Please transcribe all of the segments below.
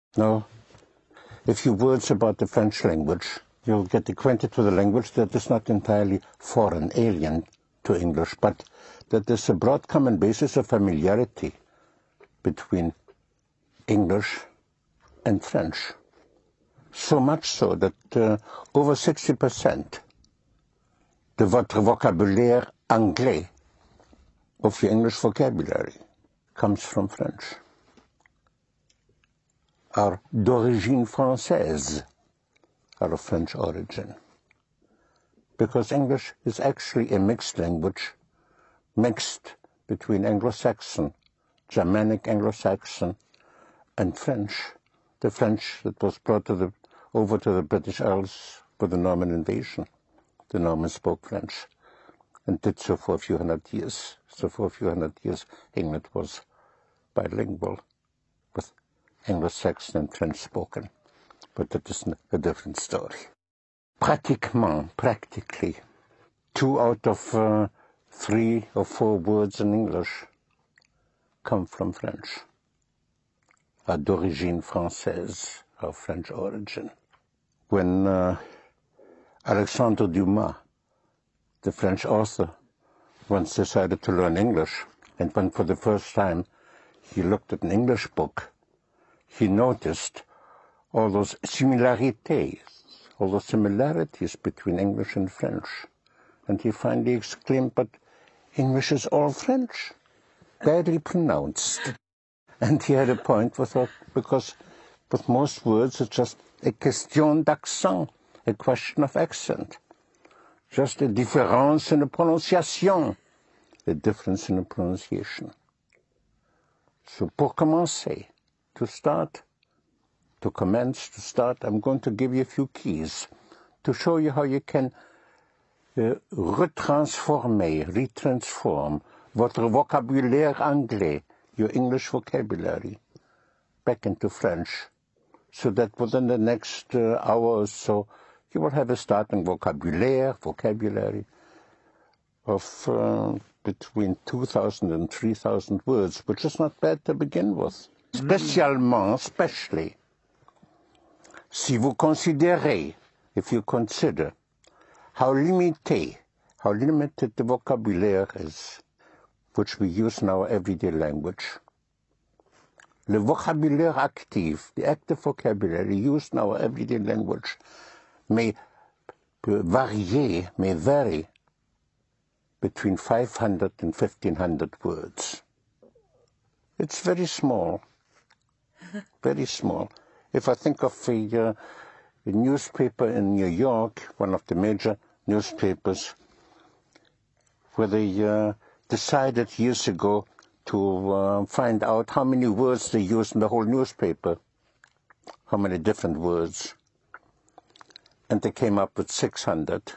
No. A few words about the French language. You'll get acquainted with a language that is not entirely foreign, alien to English, but that there's a broad common basis of familiarity between English and French. So much so that over 60% de votre vocabulaire anglais, of your English vocabulary, comes from French. Are d'origine française, are of French origin. Because English is actually a mixed language, mixed between Anglo-Saxon, Germanic Anglo-Saxon, and French. The French that was brought over to the British Isles for the Norman invasion. The Normans spoke French and did so for a few hundred years. So for a few hundred years, England was bilingual with Anglo-Saxon and French spoken. But that is a different story. Practically, 2 out of 3 or 4 words in English come from French. Are d'origine française, of French origin. When Alexandre Dumas, the French author, once decided to learn English, and when for the first time he looked at an English book, he noticed all those similarités, all the similarities between English and French. And he finally exclaimed, but English is all French, badly pronounced. And he had a point with that, because with most words it's just a question d'accent, a question of accent. Just a différence in the prononciation, a difference in the pronunciation. So pour commencer, to start, I'm going to give you a few keys to show you how you can retransform votre vocabulaire anglais, your English vocabulary, back into French, so that within the next hour or so, you will have a starting vocabulary of between 2,000 and 3,000 words, which is not bad to begin with. Especially, si vous considérez, if you consider how limited the vocabulaire is, which we use in our everyday language. Le vocabulaire actif, the active vocabulary used in our everyday language, may vary between 500 and 1,500 words. It's very small, very small. If I think of a newspaper in New York, one of the major newspapers, where they decided years ago to find out how many words they used in the whole newspaper, how many different words. And they came up with 600.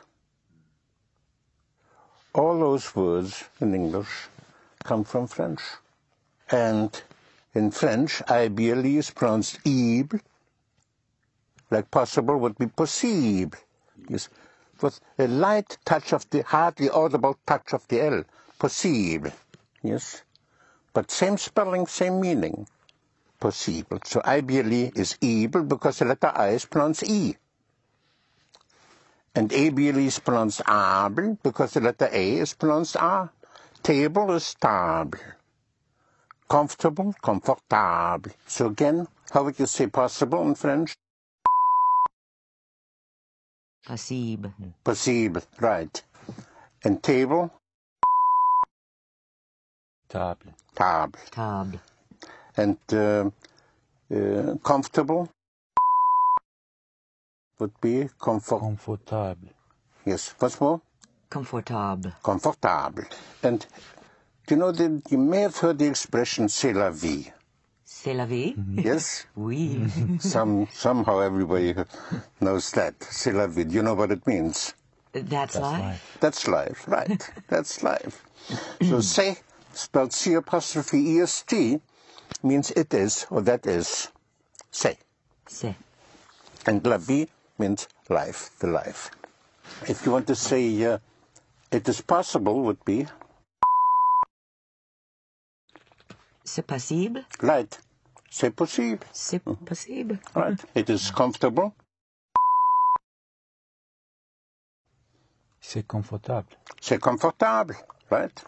All those words in English come from French. And in French, ideally is pronounced ible, like possible would be possible. Yes, with a light touch of the, hardly audible touch of the L, possible. Yes, but same spelling, same meaning, possible. So ideally is able because the letter I is pronounced E. And ably is pronounced able because the letter A is pronounced A. Table is table. Comfortable, comfortable. So again, how would you say possible in French? Possible. Possible, right. And table? Table. Table. Table. And comfortable? Would be Confortable. Yes, what's more? Comfortable. Comfortable. And you know, you may have heard the expression c'est la vie. C'est la vie? Yes? Oui. Somehow everybody knows that. C'est la vie. Do you know what it means? That's life. That's life, right. That's life. So c'est, spelled C''est, means it is, or that is. C'est. C'est. And la vie means life, the life. If you want to say it is possible, would be? C'est possible? Right. C'est possible. C'est possible. Right. It is comfortable. C'est confortable. C'est confortable. Right.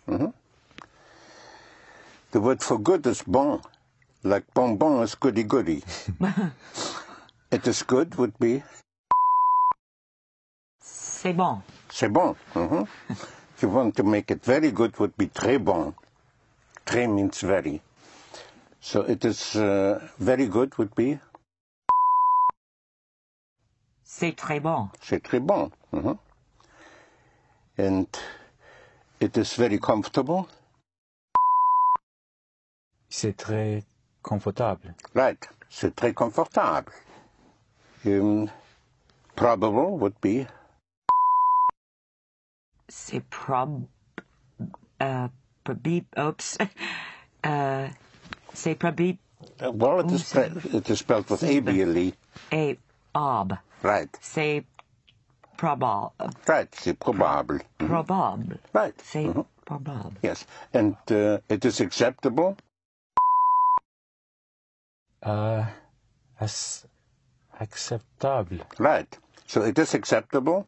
The word for good is bon. Like bonbon is goody-goody. It is good would be... C'est bon. C'est bon. If you want to make it very good, would be très bon. Très means very. So it is very good would be... C'est très bon. C'est très bon. And it is very comfortable. C'est très confortable. Right. C'est très confortable. Probable would be... C'est oops. C'est probable. Well, it is spelled with A-B-L-E. Ab. Right. C'est probable. Right. C'est probable. Probable. Right. C'est probable. Yes. And it is acceptable. Acceptable. Right. So it is acceptable.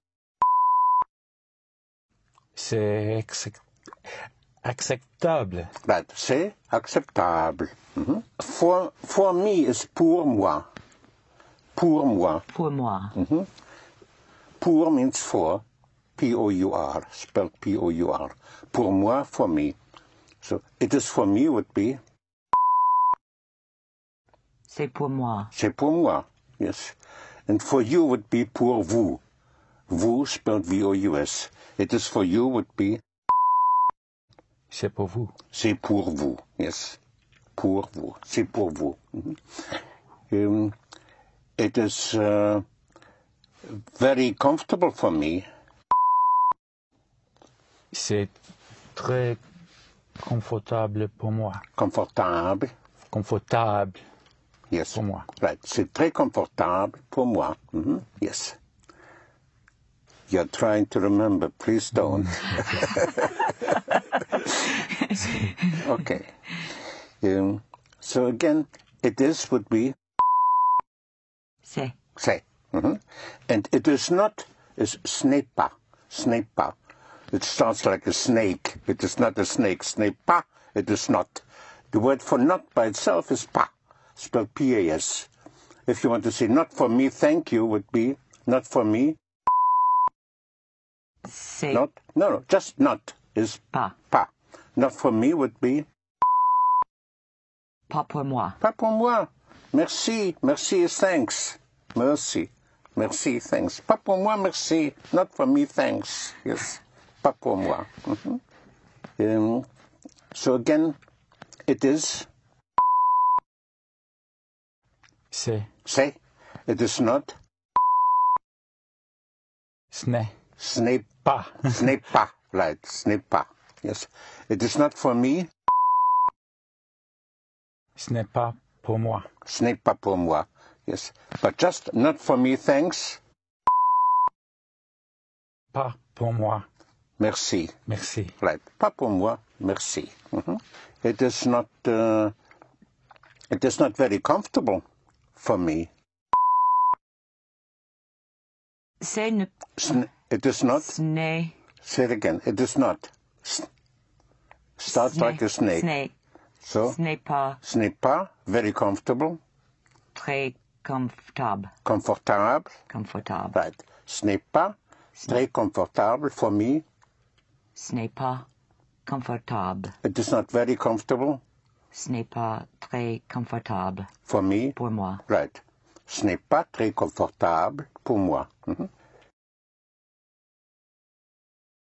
C'est acceptable. Right. C'est acceptable. For me is pour moi. Pour moi. Pour moi. Pour means for. P-O-U-R. Spelled P-O-U-R. Pour moi, for me. So it is for me would be... C'est pour moi. C'est pour moi. Yes. And for you would be pour vous. Vous spelled V-O-U-S. It is for you would be... C'est pour vous. C'est pour vous. Yes. Pour vous. C'est pour vous. It is very comfortable for me. C'est très confortable pour moi. Confortable. Confortable. Yes. Pour moi. Right. C'est très confortable pour moi. Yes. You're trying to remember. Please don't. Okay. So again, it is would be... C'est. C'est. And it is not, is ce n'est pas. Ce n'est pas. It sounds like a snake. It is not a snake. Ce n'est pas. It is not. The word for not by itself is pas. Spelled P-A-S. If you want to say not for me, thank you, would be not for me. C'est Not? No, just not is pas. pas. Not for me would be Pas pour moi. pas pour moi. Merci. Merci is thanks. Merci. Merci, thanks. Pas pour moi, merci. Not for me, thanks. Yes. Pas pour moi. So again, it is... C'est. C'est. It is not... Ce n'est Ce n'est pas. Ce n'est pas. Right. Ce n'est pas. Yes. It is not for me. Ce n'est pas pour moi. Ce n'est pas pour moi. Yes. But just not for me, thanks. Pas pour moi. Merci. Merci. Right. Pas pour moi, merci. It is not very comfortable for me. C'est ne. It is not. Ce n'est. Say it again. It is not. Starts like a snake. Snake. So, Ce n'est pas ce n'est pas very comfortable. très confortable. Confortable. Confortable. Right. Ce n'est pas très confortable for me. Ce n'est pas confortable. It is not very comfortable Ce n'est pas très confortable for me. pour moi. Right. Ce n'est pas très confortable pour moi.